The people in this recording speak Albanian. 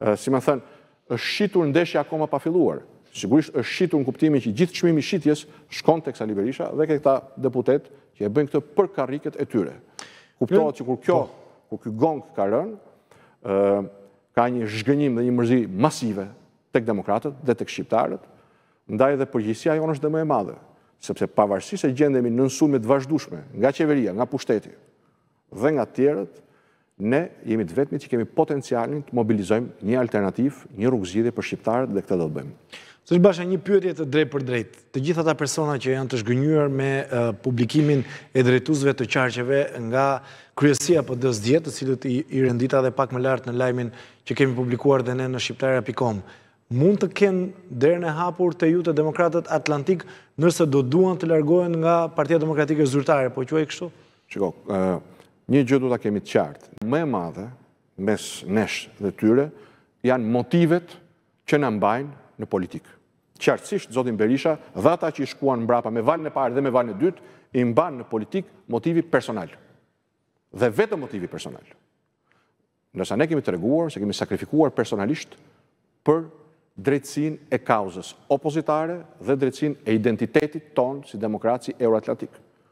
si më thënë, është shitur ndeshja akoma pa filluar. Sigurisht është shitur në kuptimin që gjithë çmimi i shitjes shkon tek Sali Berisha dhe ke këta deputet që e bëjnë këtë për karriket e tyre. Kuptohet që kur ky gong ka rënë, ka një zhgënjim dhe një mërzi masive tek demokratët dhe tek shqiptarët, ndaj dhe përgjegjësia jonë është dhe më e madhe, sepse pavarësisht se gjendemi në sulme të vazhdueshme nga qeveria, nga pushteti dhe nga të tjerët, ne jemi të vetmit që kemi potencialin të mobilizojmë një alternativë, një rrugëzgjidhje për shqiptarët dhe këtë do të bëjmë. Zoti Basha, një pyetje të drejtë për drejtë. Të gjithë ata persona që janë të zhgënjur me publikimin e drejtuesve të qarqeve nga kryesia PD-10, të cilët i rendita dhe pak më lart në lajmin që kemi publikuar dhe ne në shqiptarja.com, mund të kenë derën e hapur të ju të demokratët Atlantik nëse do duan të largohen nga Partia Demokratike Zyrtare, po quaj kështu? Shiko, një gjë duhet ta kemi të qartë. Më e madhe mes nesh dhe tyre janë motivet që na mbajnë në politikë. Qartësisht, zotin Berisha dhe ata që i shkuan mbrapa me valën e parë dhe me valën e dytë, i mban në politikë motivi personal. Dhe vetëm motivi personal. Ndërsa ne kemi treguar se kemi sakrifikuar personalisht për drejtësinë e kauzës opozitare dhe drejtësinë e identitetit tonë si demokraci euroatlantik.